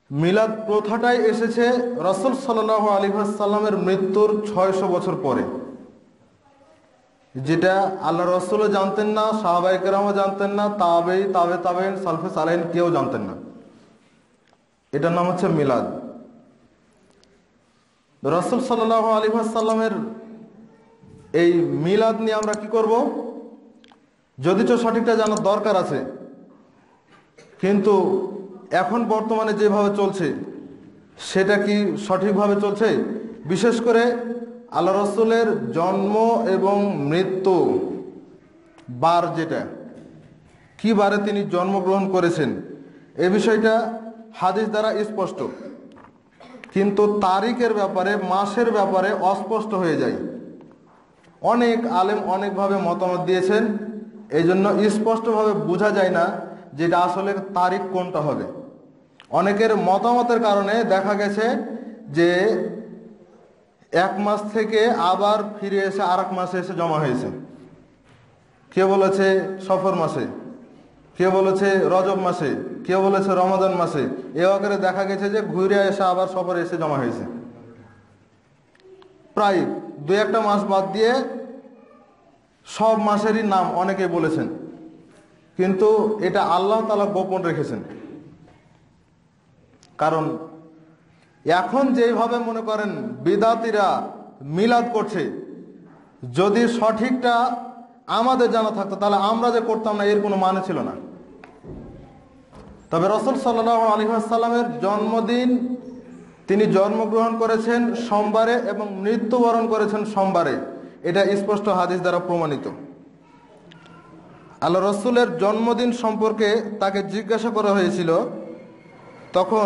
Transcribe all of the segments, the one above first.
মিলাদ প্রথাটাই এসেছে রাসূল সাল্লাল্লাহু আলাইহি ওয়াসাল্লামের মৃত্যুর ৬০০ বছর পরে, যেটা আল্লাহ রসুলও জানতেন না, সাহাবায়ে কেরামও জানতেন না, তাবেঈন সালফে সালেহিন কেউ জানতেন না। এটার নাম হচ্ছে মিলাদ। রাসূল সাল্লাল্লাহু আলাইহি ওয়াসাল্লামের এই মিলাদ নিয়ে আমরা কি করব? যদিও সঠিকটা জানার দরকার আছে, কিন্তু এখন বর্তমানে যেভাবে চলছে সেটা কি সঠিকভাবে চলছে? বিশেষ করে আল্লাহ রসুলের জন্ম এবং মৃত্যু বার, যেটা কি বারে তিনি জন্মগ্রহণ করেছেন, এ বিষয়টা হাদিস দ্বারা স্পষ্ট, কিন্তু তারিখের ব্যাপারে, মাসের ব্যাপারে অস্পষ্ট হয়ে যায়। অনেক আলেম অনেকভাবে মতামত দিয়েছেন, এই জন্য স্পষ্টভাবে বোঝা যায় না যেটা আসলে তারিখ কোনটা হবে। অনেকের মতামতের কারণে দেখা গেছে যে এক মাস থেকে আবার ফিরে এসে আর এক মাসে এসে জমা হয়েছে। কে বলেছে সফর মাসে, কে বলেছে রজব মাসে, কে বলেছে রমাদান মাসে। এ আকারে দেখা গেছে যে ঘুরে এসে আবার সফরে এসে জমা হয়েছে। প্রায় দু একটা মাস বাদ দিয়ে সব মাসেরই নাম অনেকে বলেছেন, কিন্তু এটা আল্লাহ তাআলা গোপন রেখেছেন। কারণ এখন যেভাবে মনে করেন বিদাতিরা মিলাদ করছে, যদি সঠিকটা আমাদের জানা থাকতো তাহলে আমরা যে করতাম না, এর কোনো মানে ছিল না। তবে রাসূল সাল্লাল্লাহু আলাইহি ওয়াসাল্লামের জন্মদিন, তিনি জন্মগ্রহণ করেছেন সোমবারে এবং মৃত্যুবরণ করেছেন সোমবারে, এটা স্পষ্ট হাদিস দ্বারা প্রমাণিত। আল্লাহ রসুলের জন্মদিন সম্পর্কে তাকে জিজ্ঞাসা করা হয়েছিল, তখন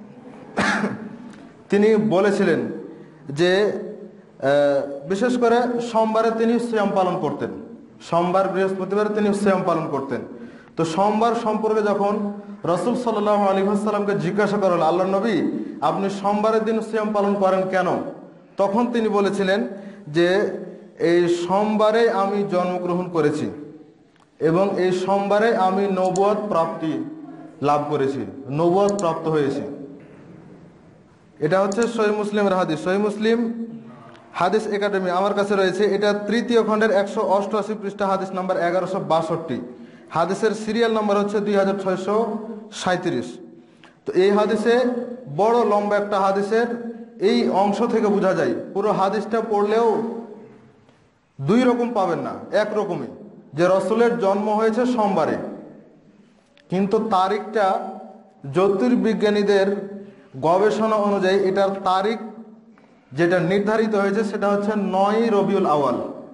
তিনি বলেছিলেন যে বিশেষ করে সোমবারে তিনি সিয়াম পালন করতেন, সোমবার বৃহস্পতিবারে তিনি সিয়াম পালন করতেন। তো সোমবার সম্পর্কে যখন রাসূল সাল্লাল্লাহু আলাইহি ওয়াসাল্লামকে জিজ্ঞাসা করা হলো, আল্লাহর নবী আপনি সোমবারের দিন সিয়াম পালন করেন কেন? তখন তিনি বলেছিলেন যে এই সোমবারে আমি জন্মগ্রহণ করেছি এবং এই সোমবারে আমি নবুয়ত প্রাপ্তি লাভ করেছি, নবুয়ত প্রাপ্ত হয়েছি। এটা হচ্ছে সহিহ মুসলিমের হাদিস। সহিহ মুসলিম হাদিস একাডেমি আমার কাছে রয়েছে, এটা তৃতীয় খণ্ডের 188 পৃষ্ঠা, হাদিস নাম্বার 1162। হাদিসের সিরিয়াল নাম্বার হচ্ছে 2637। তো এই হাদিসে বড় লম্বা একটা হাদিসের এই অংশ থেকে বোঝা যায়, পুরো হাদিসটা পড়লেও দুই রকম পাবেন না, একরকমই, যে রসুলের জন্ম হয়েছে সোমবারে, কিন্তু তারিখটা জ্যোতির্বিজ্ঞানীদের গবেষণা অনুযায়ী এটার তারিখ যেটা নির্ধারিত হয়েছে সেটা হচ্ছে 9 রবিউল আওয়াল।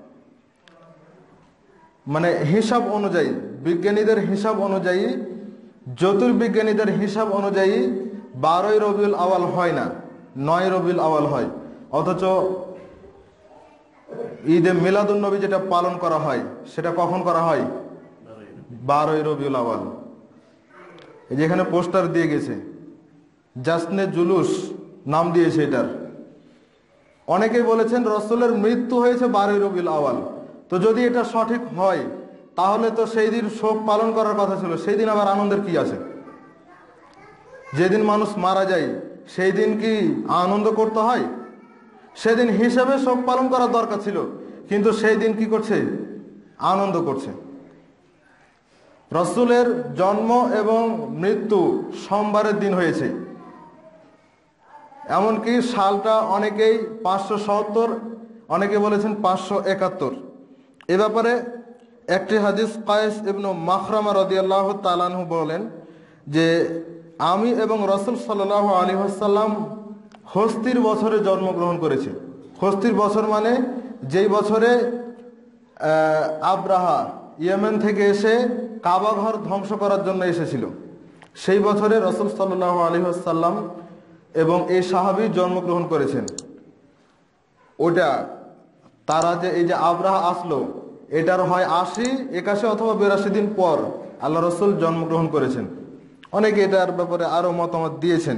মানে হিসাব অনুযায়ী, বিজ্ঞানীদের হিসাব অনুযায়ী, জ্যোতির্বিজ্ঞানীদের হিসাব অনুযায়ী 12 রবিউল আওয়াল হয় না, 9 রবিউল আওয়াল হয়। অথচ ঈদে মিলাদুন নবী যেটা পালন করা হয় সেটা কখন করা হয়? 12 রবিউল আওয়াল। এই যেখানে পোস্টার দিয়ে গেছে, জাসনে জুলুস নাম দিয়েছে এটার। অনেকেই বলেছেন রসুলের মৃত্যু হয়েছে 12 রবিউল আওয়াল। তো যদি এটা সঠিক হয় তাহলে তো সেই দিন শোক পালন করার কথা ছিল, সেই দিন আবার আনন্দের কি আছে? যেদিন মানুষ মারা যায় সেই দিন কি আনন্দ করতে হয়? সেদিন হিসেবে শোক পালন করার দরকার ছিল, কিন্তু সেই দিন কি করছে? আনন্দ করছে। রসুলের জন্ম এবং মৃত্যু সোমবারের দিন হয়েছে, এমনকি সালটা অনেকেই 570, অনেকে বলেছেন 571। এ ব্যাপারে একটি হাদিস কায়েস ইবনে মাখরামা রাদিয়াল্লাহু তাআলা আনহু বলেন যে আমি এবং রাসূল সাল্লাল্লাহু আলাইহি ওয়াসাল্লাম হস্তির বছরে জন্মগ্রহণ করেছি। হস্তির বছর মানে যেই বছরে আব্রাহা ইয়েমেন থেকে এসে কাবা ঘর ধ্বংস করার জন্য এসেছিল, সেই বছরে রাসূল সাল্লাল্লাহু আলাইহি ওয়াসাল্লাম এবং এই সাহাবী জন্মগ্রহণ করেছেন। ওটা তারা যে এই যে আব্রাহা আসলো, এটার হয় 80, 81 অথবা 82 দিন পর আল্লাহ রসুল জন্মগ্রহণ করেছেন। অনেকে এটার ব্যাপারে আরো মতামত দিয়েছেন।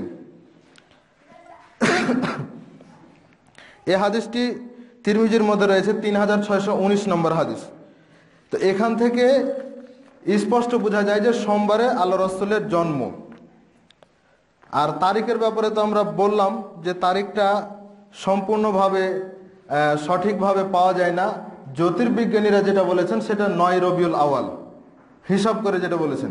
এই হাদিসটি তিরমিজির মধ্যে রয়েছে 3619 নম্বর হাদিস। তো এখান থেকে স্পষ্ট বোঝা যায় যে সোমবারে আল্লাহ রসুলের জন্ম। আর তারিখের ব্যাপারে তো আমরা বললাম যে তারিখটা সম্পূর্ণভাবে সঠিকভাবে পাওয়া যায় না। জ্যোতির্বিজ্ঞানীরা যেটা বলেছেন সেটা 9 রবিউল আওয়াল হিসাব করে যেটা বলেছেন।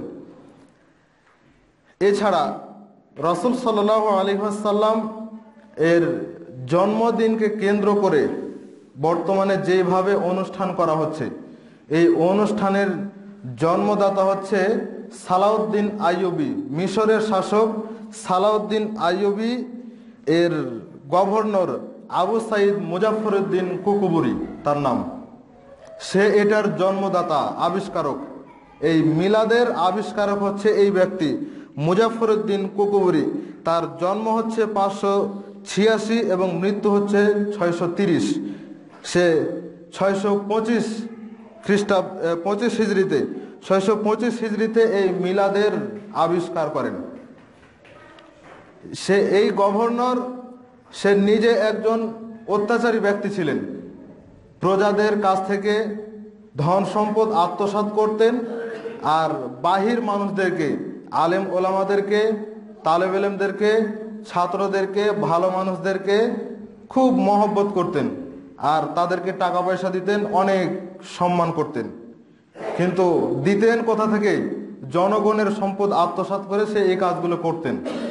এছাড়া রাসূল সাল্লাল্লাহু আলাইহি ওয়াসাল্লাম এর জন্মদিনকে কেন্দ্র করে বর্তমানে যেভাবে অনুষ্ঠান করা হচ্ছে, এই অনুষ্ঠানের জন্মদাতা হচ্ছে সালাউদ্দিন আইয়ুবী, মিশরের শাসক সালাউদ্দিন আইয়ুবী এর governor Abu Said Muzaffaruddin Kukburi তার নাম। সে এটার জন্মদাতা, আবিষ্কারক। এই মিলাদের আবিষ্কারক হচ্ছে এই ব্যক্তি মুজাফফরউদ্দিন কুকুবুরি। তার জন্ম হচ্ছে 586 এবং মৃত্যু হচ্ছে 630। সে 625 খ্রিস্টাব্দ 25 হিজরিতে 625 হিজরিতে এই মিলাদের আবিষ্কার করেন। সে এই গভর্নর, সে নিজে একজন অত্যাচারী ব্যক্তি ছিলেন। প্রজাদের কাছ থেকে ধন সম্পদ আত্মসাৎ করতেন আর বাহির মানুষদেরকে, আলেম ওলামাদেরকে, তালেব ইলমদেরকে, ছাত্রদেরকে, ভালো মানুষদেরকে খুব মহব্বত করতেন আর তাদেরকে টাকা পয়সা দিতেন, অনেক সম্মান করতেন। কিন্তু দিতেন কোথা থেকে? জনগণের সম্পদ আত্মসাৎ করে সে এই কাজগুলো করতেন।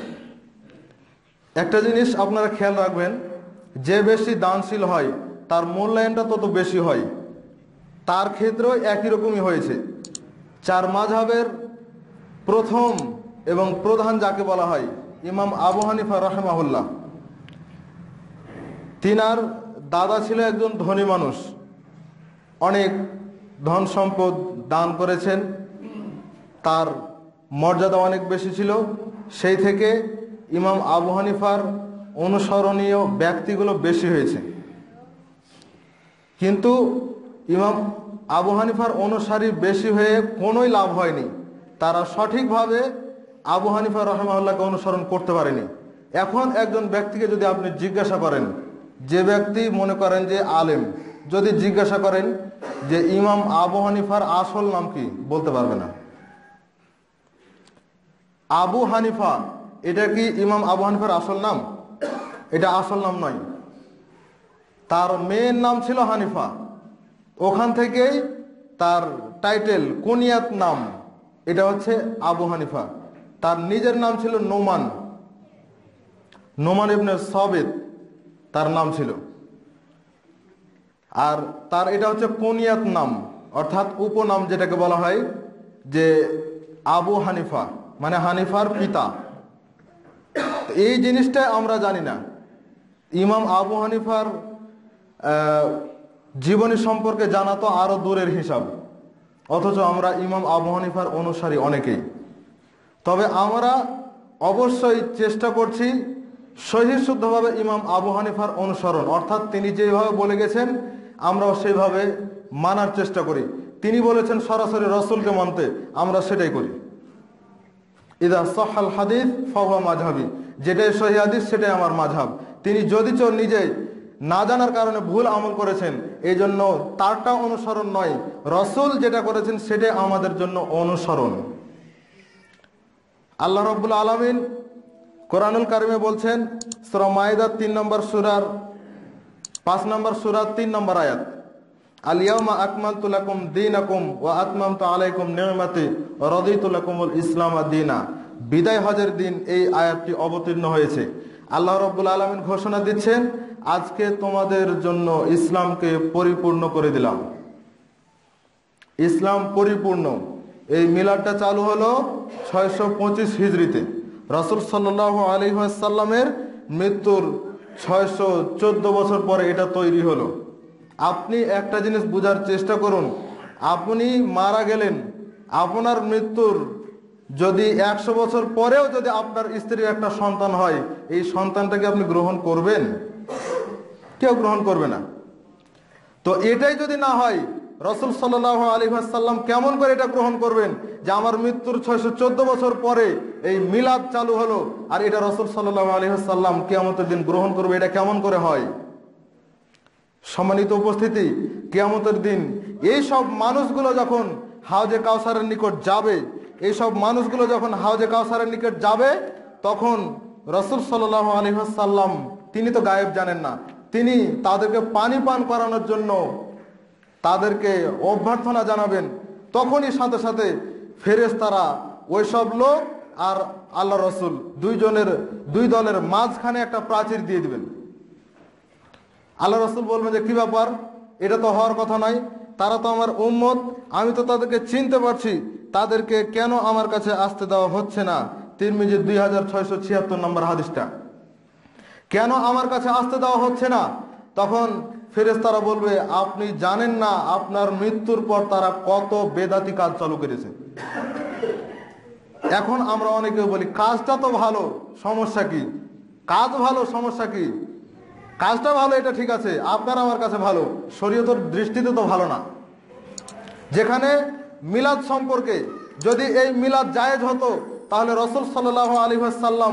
একটা জিনিস আপনারা খেয়াল রাখবেন, যে বেশি দানশীল হয় তার মূল্যায়নটা তত বেশি হয়। তার ক্ষেত্রেও একই রকমই হয়েছে। 4 মাযহাবের প্রথম এবং প্রধান যাকে বলা হয় ইমাম আবু হানিফা রাহিমাহুল্লাহ, তিনার দাদা ছিল একজন ধনী মানুষ, অনেক ধন সম্পদ দান করেছেন, তার মর্যাদা অনেক বেশি ছিল। সেই থেকে ইমাম আবু হানিফার অনুসরণীয় ব্যক্তিগুলো বেশি হয়েছে। কিন্তু ইমাম আবু হানিফার অনুসারী বেশি হয়ে কোনোই লাভ হয়নি। তারা সঠিকভাবে আবু হানিফা রাহিমাহুল্লাহকে অনুসরণ করতে পারেনি। এখন একজন ব্যক্তিকে যদি আপনি জিজ্ঞাসা করেন, যে ব্যক্তি মনে করেন যে আলেম, যদি জিজ্ঞাসা করেন যে ইমাম আবু হানিফার আসল নাম কি, বলতে পারবে না। আবু হানিফা, এটা কি ইমাম আবু হানিফার আসল নাম? এটা আসল নাম নয়। তার মেয়ের নাম ছিল হানিফা, ওখান থেকেই তার টাইটেল, কুনিয়াত নাম, এটা হচ্ছে আবু হানিফা। তার নিজের নাম ছিল নোমান, নোমান ইবনে সাবিত তার নাম ছিল। আর তার এটা হচ্ছে কুনিয়াত নাম, অর্থাৎ উপনাম যেটাকে বলা হয় যে আবু হানিফা, মানে হানিফার পিতা। এই জিনিসটা আমরা জানি না। ইমাম আবু হানিফার জীবনী সম্পর্কে জানা তো আরো দূরের হিসাব, অথচ আমরা ইমাম আবু হানিফার অনুসারী অনেকেই। তবে আমরা অবশ্যই চেষ্টা করছি সহিহ শুদ্ধভাবে ইমাম আবু হানিফার অনুসরণ, অর্থাৎ তিনি যেভাবে বলে গেছেন আমরাও সেইভাবে মানার চেষ্টা করি। তিনি বলেছেন সরাসরি রসুলকে মানতে, আমরা সেটাই করি। ইদা সহাল হাদিস ফাহুয়া মাযহাবি, যেটাই সহিহ হাদিস সেটাই আমার মাযহাব। তিনি যদিচ নিজে না জানার কারণে ভুল আমল করেছেন, এই জন্য তারটা অনুসরণ নয়, রসুল যেটা করেছেন সেটাই আমাদের জন্য অনুসরণ। আল্লাহ রাব্বুল আলামিন কোরআনুল কারিমে বলছেন, সূরা মাইদা 3 নম্বর সূরার 5 নম্বর সূরার 3 নম্বর আয়াত, আল ইয়াউমা আকমালতু লাকুম দীনাকুম ওয়া আতমামতু আলাইকুম নি'মাতি ওয়া রাদিতু লাকুমুল ইসলাম দীনা। বিদায় হজের দিন এই আয়াতটি অবতীর্ণ হয়েছে। আল্লাহ রাব্বুল আলামিন ঘোষণা দিচ্ছেন, আজকে তোমাদের জন্য ইসলামকে পরিপূর্ণ করে দিলাম। ইসলাম পরিপূর্ণ। এই মিলাদটা চালু হলো 625 হিজরিতে, রাসূল সাল্লাল্লাহু আলাইহি ওয়াসাল্লামের মৃত্যুর 614 বছর পরে এটা তৈরি হলো। আপনি একটা জিনিস বোঝার চেষ্টা করুন, আপনি মারা গেলেন, আপনার মৃত্যুর যদি 100 বছর পরেও যদি আপনার স্ত্রীর একটা সন্তান হয়, এই সন্তানটাকে আপনি গ্রহণ করবেন? কেউ গ্রহণ করবে না। তো এটাই যদি না হয়, রাসূল সাল্লাল্লাহু আলাইহি ওয়াসাল্লাম কেমন করে এটা গ্রহণ করবেন যে আমার মৃত্যুর 614 বছর পরে এই মিলাদ চালু হলো, আর এটা রাসূল সাল্লাল্লাহু আলাইহি ওয়াসাল্লাম কিয়ামতের দিন গ্রহণ করবে? এটা কেমন করে হয়? সম্মানিত উপস্থিতি, কিয়ামতের দিন এই সব মানুষগুলো যখন হাউজে কাউসারের নিকট যাবে, এই সব মানুষগুলো যখন হাউজে কাউসারের নিকট যাবে, তখন রাসূল সাল্লাল্লাহু আলাইহি ওয়াসাল্লাম তিনি তো গায়েব জানেন না, তিনি তাদেরকে পানি পান করানোর জন্য তাদেরকে অভ্যর্থনা জানাবেন। তখনই সাথে সাথে ফেরেশতারা ওইসব লোক আর আল্লাহ রসুল দুই দলের মাঝখানে একটা প্রাচীর দিয়ে দিবেন। আল্লাহ রসুল বলবেন যে কি ব্যাপার, এটা তো হওয়ার কথা নয়, তারা তো আমার উম্মত, আমি তো তাদেরকে চিনতে পারছি, তাদেরকে কেন আমার কাছে আসতে দেওয়া হচ্ছে না? তিরমিজি 2676 নম্বর হাদিসটা, কেন আমার কাছে আসতে দেওয়া হচ্ছে না? তখন ফেরেশতারা বলবে আপনি জানেন না আপনার মৃত্যুর পর তারা কত বেদাতি কাজ চালু করেছে। এখন আমরা অনেকে বলি কাজটা তো ভালো, সমস্যা কি? কাজ ভালো, সমস্যা কি? কাজটা ভালো, এটা ঠিক আছে, আপনার আমার কাছে ভালো, শরীয়তের দৃষ্টিতে তো ভালো না। যেখানে মিলাদ সম্পর্কে যদি এই মিলাদ জায়েজ হতো, তাহলে রাসূল সাল্লাল্লাহু আলাইহি ওয়াসাল্লাম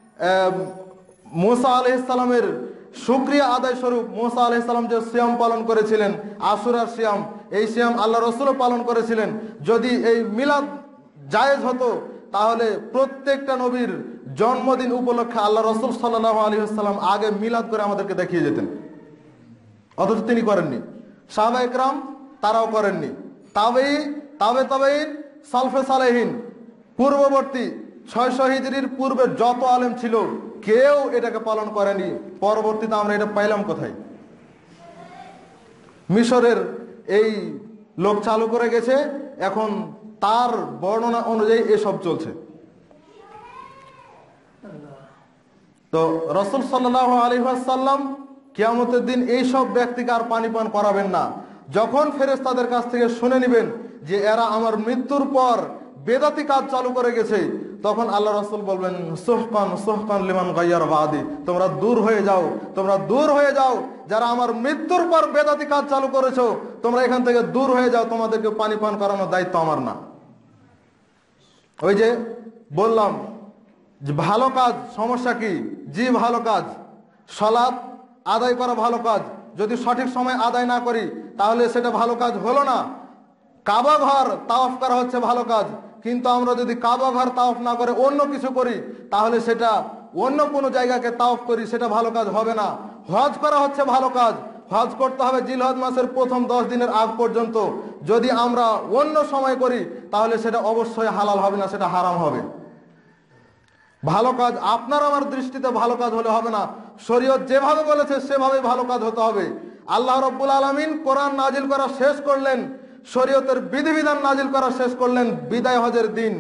মুসা আলাইহিস সালামের শুকরিয়া আদায় স্বরূপ মুসা আলাইহিস সালাম যে সিয়াম পালন করেছিলেন, আশুরার সিয়াম, এই সিয়াম আল্লাহ রসুলও পালন করেছিলেন। যদি এই মিলাদ জায়েজ হতো, তাহলে প্রত্যেকটা নবীর জন্মদিন উপলক্ষে আল্লাহ রসুল সাল্লাল্লাহু আলাইহি ওয়াসাল্লাম আগে মিলাদ করে আমাদেরকে দেখিয়ে যেতেন, অথচ তিনি করেননি। সাহাবা ইকরাম তারাও করেননি। তাবেঈন, সালফে সালেহিন, পূর্ববর্তী 600 হিজরির পূর্বে যত আলেম ছিল কেউ এটাকে পালন করেনি। পরবর্তীতে আমরা এটা পাইলাম কোথায়? মিশরের এই লোক চালু করে গেছে, এখন তার বর্ণনা অনুযায়ী এসব চলছে। তো রাসূল সাল্লাল্লাহু আলাইহি ওয়াসাল্লাম কিয়ামতের দিন এইসব ব্যক্তিকে আর পানি পান করাবেন না। যখন ফেরেশতাদের কাছ থেকে শুনে নেবেন যে এরা আমার মৃত্যুর পর বেদাতি কাজ চালু করে গেছে, তখন আল্লাহ রাসূল বলবেন সুহকান সুহকান লিমান গায়্যার বাদি, তোমরা দূর হয়ে যাও, তোমরা দূর হয়ে যাও, যারা আমার মৃত্যুর পর বেদাতি কাজ চালু করেছো তোমরা এখান থেকে দূর হয়ে যাও, তোমাদেরকে পানি পান করানোর দায়িত্ব আমার না। ওই যে বললাম যে ভালো কাজ, সমস্যা কি? জি ভালো কাজ, সালাত আদায় করা ভালো কাজ, যদি সঠিক সময় আদায় না করি তাহলে সেটা ভালো কাজ হলো না। কাবা ঘর তাওয়াফ করা হচ্ছে ভালো কাজ, কিন্তু আমরা যদি কাবা ঘর তাওয়াফ না করে অন্য কিছু করি, তাহলে সেটা অন্য কোনো জায়গাকে তাওয়াফ করি, সেটা ভালো কাজ হবে না। হজ করা হচ্ছে ভালো কাজ, হজ করতে হবে জিলহজ মাসের প্রথম 10 দিনের আগ পর্যন্ত। যদি আমরা অন্য সময় করি তাহলে সেটা অবশ্যই হালাল হবে না, সেটা হারাম হবে। ভালো কাজ আপনার আমার দৃষ্টিতে ভালো কাজ হলে হবে না, শরীয়ত যেভাবে বলেছে সেভাবে ভালো কাজ হতে হবে। আল্লাহ রাব্বুল আলামিন কোরআন নাজিল করা শেষ করলেন, শরীয়তের বিধিবিধান নাজিল করা শেষ করলেন বিদায় হজের দিন।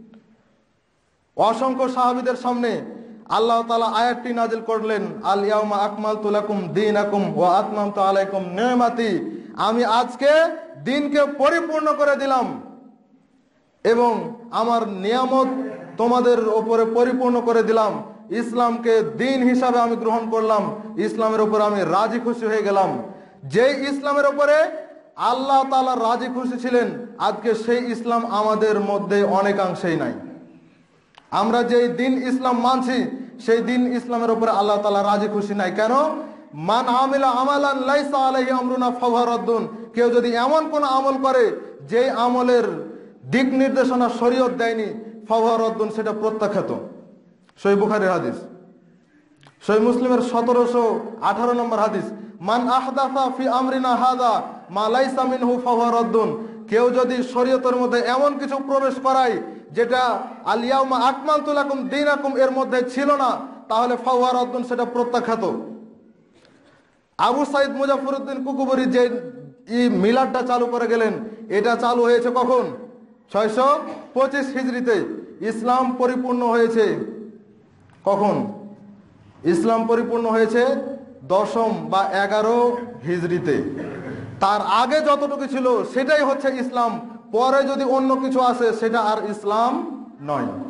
অসংখ্য সাহাবীদের সামনে আল্লাহ তাআলা আয়াতটি নাজিল করলেন, আল ইয়াউমা আকমালতু লাকুম দীনাকুম ওয়া আতমামতু আলাইকুম নি'মাতি, আমি আজকে দিনকে পরিপূর্ণ করে দিলাম এবং আমার নিয়ামত তোমাদের উপরে পরিপূর্ণ করে দিলাম। ইসলামকে দিন হিসাবে আমি গ্রহণ করলাম, ইসলামের উপরে আমি রাজি খুশি হয়ে গেলাম। যেই ইসলামের উপরে আল্লাহ তাআলা রাজি খুশি ছিলেন, আজকে সেই ইসলাম আমাদের মধ্যে অনেকাংশেই নাই। আমরা যেই দিন ইসলাম মানছি সেই দিন ইসলামের উপরে আল্লাহ তাআলা রাজি খুশি নাই। কেন? মান আমিলা আমালান লাইসা আলাইহি আমরুনা ফাহুয়া রাদ্দুন, কেউ যদি এমন কোন আমল করে যেই আমলের দিক নির্দেশনা শরীয়ত দেয়নি, ফাহুয়া রাদ্দুন, সেটা প্রত্যাখ্যাত। সহিহ বুখারীর হাদিস, সহিহ মুসলিমের 1718 নম্বর হাদিস, মান আহদাসা ফি আমরিনা হাযা মা লাইসা মিনহু ফাহুয়া রাদ্দুন, কেউ যদি শরীয়তের মধ্যে এমন কিছু প্রবেশ করায় যেটা আল ইয়াউমা আকমালতু লাকুম দীনাকুম এর মধ্যে ছিল না, তাহলে ফাহুয়া রাদ্দুন, সেটা প্রত্যাখ্যাত। আবু সাইদ মুজাফফরউদ্দিন কুকুবরী যে মিলাদটা চালু করে গেলেন, এটা চালু হয়েছে কখন? 625 হিজরিতে। ইসলাম পরিপূর্ণ হয়েছে কখন? ইসলাম পরিপূর্ণ হয়েছে 10ম বা 11 হিজরিতে। তার আগে যতটুকু ছিল সেটাই হচ্ছে ইসলাম, পরে যদি অন্য কিছু আসে সেটা আর ইসলাম নয়।